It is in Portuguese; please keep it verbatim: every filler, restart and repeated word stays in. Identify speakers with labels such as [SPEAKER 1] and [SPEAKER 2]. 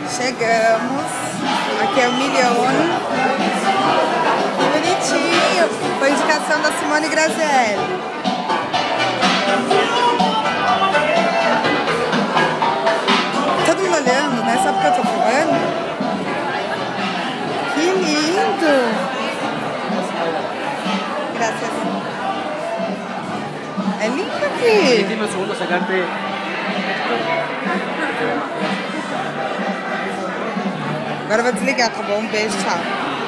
[SPEAKER 1] Chegamos. Aqui é o Milhão. Que bonitinho. Foi indicação da Simone Grazielli. Todo mundo olhando, né? Só porque eu tô filmando. Que lindo. Graças. É lindo aqui.
[SPEAKER 2] Último segundo sacarte.
[SPEAKER 1] Agora eu vou desligar, tá bom? Um beijo, tchau.